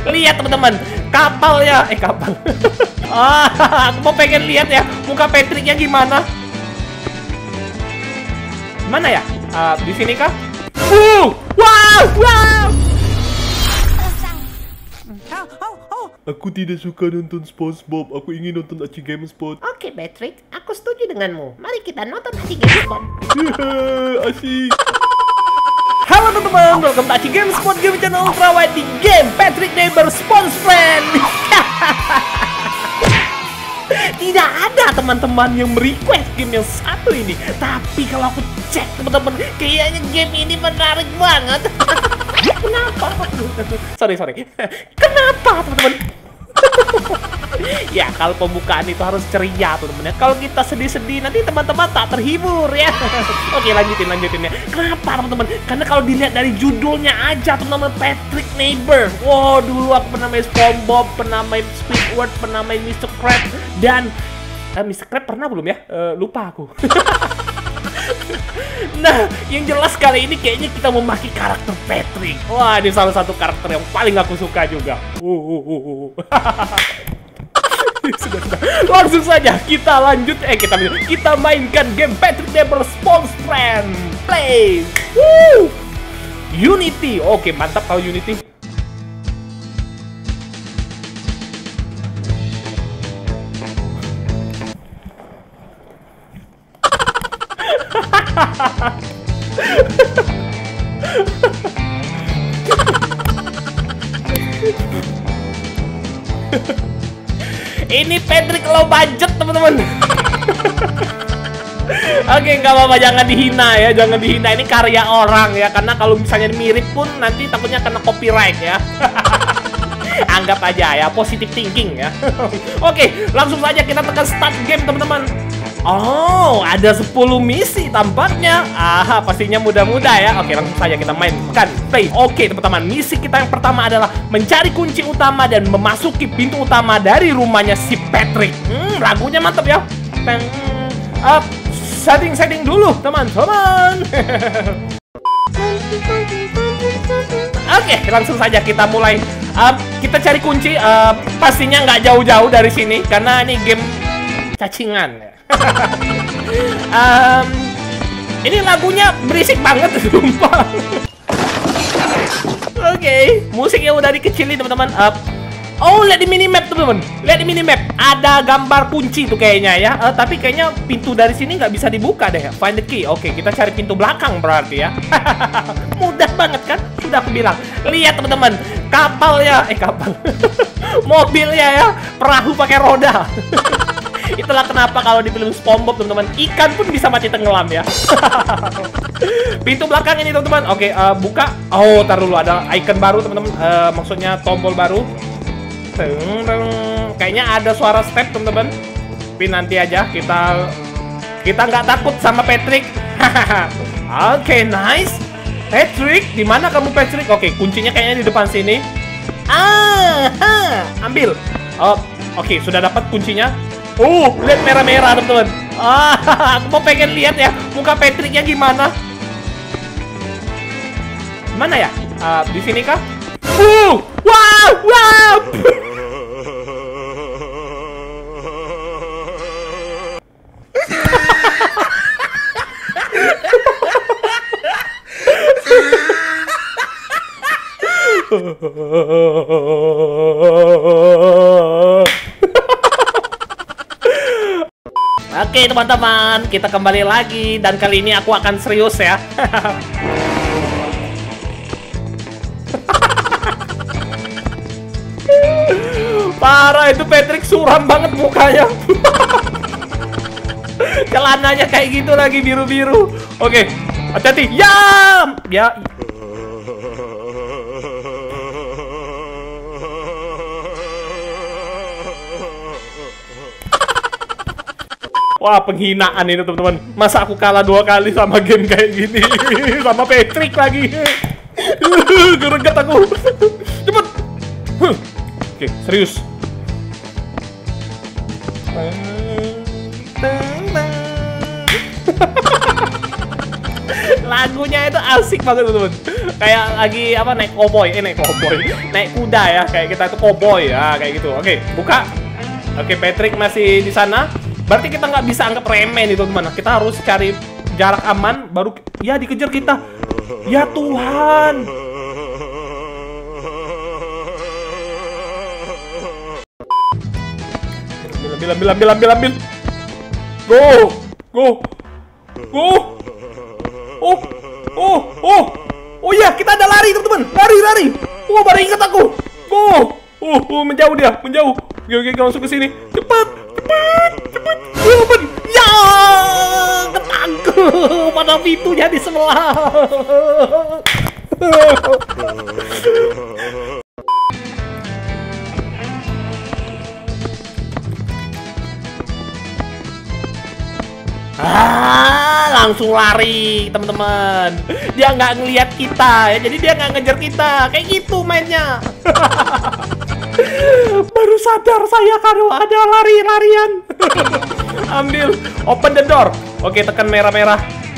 Lihat teman-teman, kapalnya, kapal. Aku mau pengen lihat ya muka Patricknya gimana. Mana ya? Di sini kah? Wow. Aku tidak suka nonton SpongeBob. Aku ingin nonton Aci GameSpot. Oke, Patrick, aku setuju denganmu. Mari kita nonton Aci GameSpot. Asik. Halo teman-teman, welcome to Aci GameSpot, game channel ultrawide di game Patrick Neighbor Sponge Friend. Tidak ada teman-teman yang merequest game yang satu ini. Tapi kalau aku cek teman-teman, kayaknya game ini menarik banget. Kenapa? Sorry. Kenapa teman-teman? Ya kalau pembukaan itu harus ceria teman-teman ya. Kalau kita sedih-sedih nanti teman-teman tak terhibur ya. Oke, lanjutin ya. Kenapa teman-teman? Karena kalau dilihat dari judulnya aja teman-teman, Patrick Neighbor. Wow, dulu aku pernah main SpongeBob, pernah main Squidward, pernah main Mr. Krabs, dan Mr. Krabs pernah belum ya? Lupa aku. Nah, yang jelas kali ini kayaknya kita memakai karakter Patrick. Wah, ini salah satu karakter yang paling aku suka juga. Sudah. Langsung saja kita lanjut. Kita mainkan game Patrick Neighbor Sponge Friend. Play. Unity. Oke, mantap kalau Unity. Ini Patrick low budget teman-teman. Oke, nggak apa-apa, jangan dihina ya, jangan dihina. Ini karya orang ya, karena kalau misalnya mirip pun nanti takutnya kena copyright ya. Anggap aja ya, positive thinking ya. Oke, langsung saja kita tekan start game teman-teman. Oh, ada 10 misi tampaknya. Pastinya mudah-mudah ya. Oke, langsung saja kita mainkan play. Oke, teman-teman, misi kita yang pertama adalah mencari kunci utama dan memasuki pintu utama dari rumahnya si Patrick. Lagunya mantap ya. Setting dulu, teman-teman. Oke, langsung saja kita mulai. Kita cari kunci. Pastinya nggak jauh-jauh dari sini karena ini game cacingan ya. Ini lagunya berisik banget, sumpah. Oke, musiknya udah dikecilin teman-teman. Oh, lihat di minimap teman-teman. Lihat di minimap, ada gambar kunci tuh kayaknya ya. Tapi kayaknya pintu dari sini nggak bisa dibuka deh. Find the key. Oke, kita cari pintu belakang berarti ya. Mudah banget kan? Sudah aku bilang. Lihat teman-teman, kapalnya, kapal. Mobilnya ya, perahu pakai roda. Itulah kenapa kalau di film SpongeBob teman-teman, ikan pun bisa mati tenggelam ya. Pintu belakang ini teman-teman. Oke, buka. Oh, taruh dulu, ada icon baru teman-teman. Maksudnya tombol baru. Kayaknya ada suara step teman-teman. Tapi nanti aja, kita nggak takut sama Patrick. Oke, nice. Patrick, di mana kamu Patrick? Oke, kuncinya kayaknya di depan sini. Ambil. Oke, sudah dapat kuncinya. Lihat merah-merah teman-teman. Aku mau pengen lihat ya muka Patricknya gimana. Mana ya? Di sini kah? Wow. Oke teman-teman, kita kembali lagi dan kali ini aku akan serius ya. Parah, itu Patrick suram banget mukanya. Celananya kayak gitu lagi, biru-biru. Oke, hati-hati. Ya. Wah, penghinaan ini teman-teman. Masa aku kalah 2 kali sama game kayak gini. Sama Patrick lagi. Gereget aku. Cepet. Oke, serius. Lagunya itu asik banget teman-teman. Kayak lagi apa, naik cowboy, naik kuda ya, kayak kita itu cowboy ya, kayak gitu. Oke, buka. Oke, Patrick masih di sana. Berarti kita nggak bisa anggap remeh nih teman-teman. Kita harus cari jarak aman, baru ya dikejar kita. Ya Tuhan. Ambil. Go. Oh ya, kita ada lari teman-teman. Lari. Baru ingat aku. Go. Menjauh dia. Oke, langsung ke sini. Cepat. Ya, ketangkep pada pintunya di sebelah. Langsung lari teman-teman. Dia nggak ngelihat kita ya, jadi dia nggak ngejar kita. Kayak gitu mainnya. Baru sadar saya kalau ada lari-larian. Ambil, open the door. Oke, tekan merah-merah.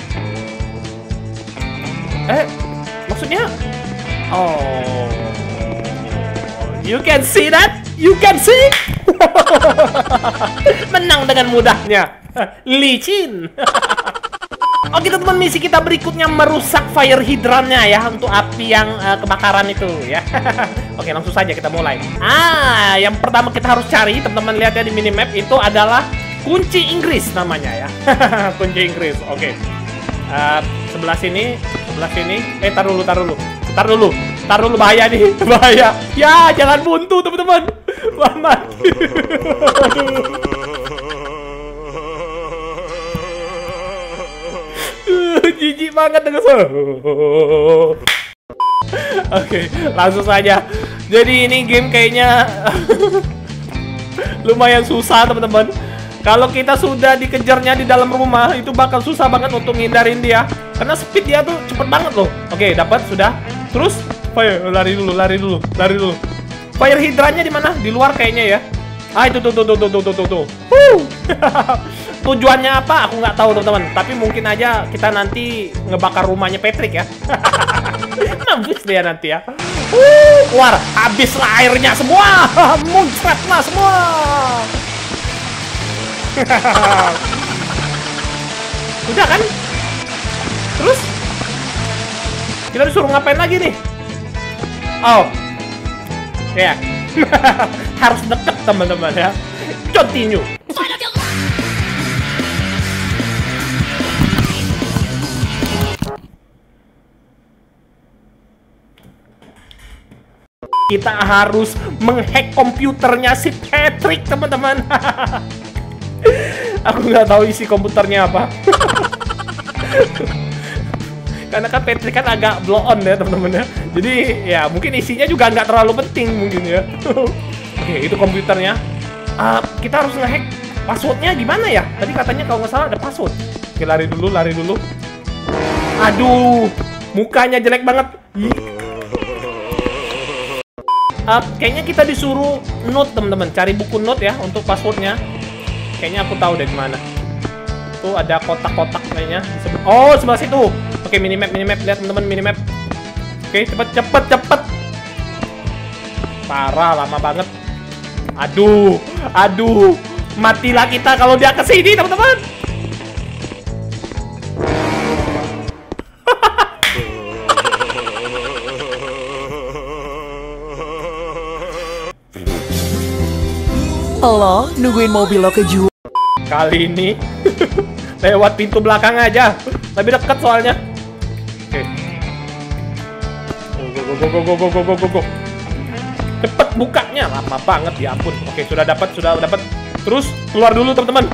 Maksudnya? Oh, you can see that? You can see? Menang dengan mudahnya. Licin. Oke teman-teman, misi kita berikutnya merusak fire hydrannya ya, untuk api yang kebakaran itu ya. Oke, langsung saja kita mulai. Yang pertama kita harus cari, teman-teman lihat ya di minimap, itu adalah kunci Inggris namanya ya. Kunci Inggris. Oke. Sebelah sini. Tar dulu, bahaya nih. Bahaya. Ya, jangan buntu teman-teman. Mati. Jijik banget dengan Oke, langsung saja. Jadi ini game kayaknya lumayan susah teman-teman. Kalau kita sudah dikejarnya di dalam rumah, itu bakal susah banget untuk ngindarin dia, karena speed dia tuh cepet banget loh. Oke, dapat sudah. Terus lari dulu. Fire hydrannya di mana? Di luar kayaknya ya. Itu tuh. Tujuannya apa? Aku nggak tahu teman-teman. Tapi mungkin aja kita nanti ngebakar rumahnya Patrick ya. Nambus dia nanti ya. Keluar, habislah airnya semua. Muncratlah semua. Udah kan? Terus kita disuruh ngapain lagi nih? Oh, ya. Harus deket teman-teman ya. Continue. Kita harus menghack komputernya si Patrick teman-teman. Aku nggak tahu isi komputernya apa. Karena kan Patrick kan agak blow on ya teman-teman ya. Jadi ya mungkin isinya juga nggak terlalu penting mungkin ya. Oke, itu komputernya. Kita harus ngehack passwordnya gimana ya? Tadi katanya kalau nggak salah ada password. Oke, lari dulu. Aduh, mukanya jelek banget. Kayaknya kita disuruh note teman-teman, cari buku note ya untuk passwordnya. Kayaknya aku tahu deh gimana. Tuh ada kotak-kotak kayaknya. Oh, sebelah situ. Oke, minimap, lihat teman-teman minimap. Oke, cepet. Parah, lama banget. Aduh, matilah kita kalau dia kesini teman-teman. Lo nungguin mobil lo kejual. Kali ini lewat pintu belakang aja, lebih dekat soalnya. Oke. Go. Cepet bukanya, lama banget ya ampun. Oke, sudah dapat. Terus keluar dulu teman-teman,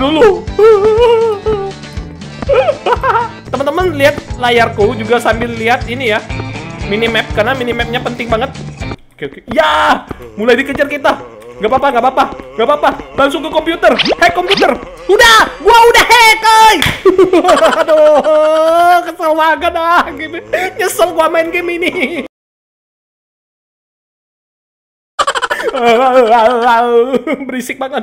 Teman-teman lihat layarku juga sambil lihat ini ya, minimap, karena minimapnya penting banget. Oke. Ya, mulai dikejar kita. Gak apa-apa. Langsung ke komputer. Hack komputer. Gua udah hack, Aduh, kesel banget gitu. Nyesel gua main game ini. Berisik banget.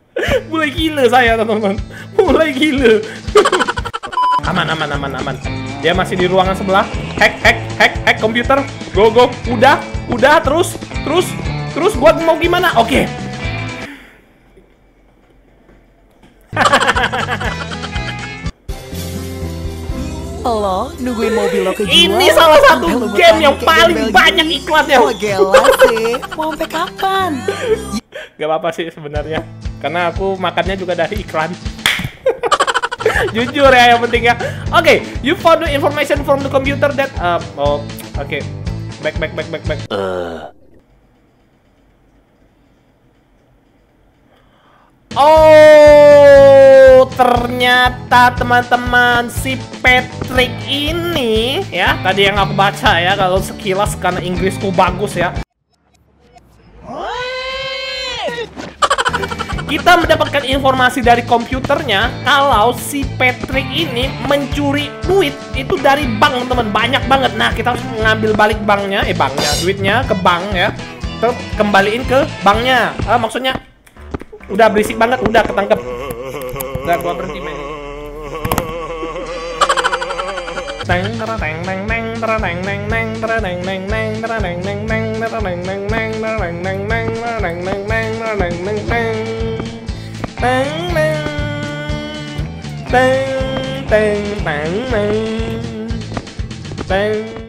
Mulai gila saya, teman-teman. Aman. Dia masih di ruangan sebelah. Hack komputer. Go. Udah, terus. Gua mau gimana? Oke. Lo nungguin mobil lo kejual. Ini salah satu sampai lo game yang bertanya kayak paling gembel banyak gini. iklannya. Wah gila sih. Mau sampai kapan? Gak apa-apa sih sebenarnya. Karena aku makannya juga dari iklan. Jujur ya, yang penting ya. Oke, you found the information from the computer that oke. Back. Oh, ternyata teman-teman si Patrick ini ya, tadi yang aku baca ya, kalau sekilas karena Inggrisku bagus ya. Kita mendapatkan informasi dari komputernya kalau si Patrick ini mencuri duit itu dari bank, teman-teman. Banyak banget. Nah, kita harus ngambil balik duitnya ke bank ya. Terus kembaliin ke banknya. Maksudnya udah berisik banget, udah ketangkep. Udah, gua berhenti main. Teng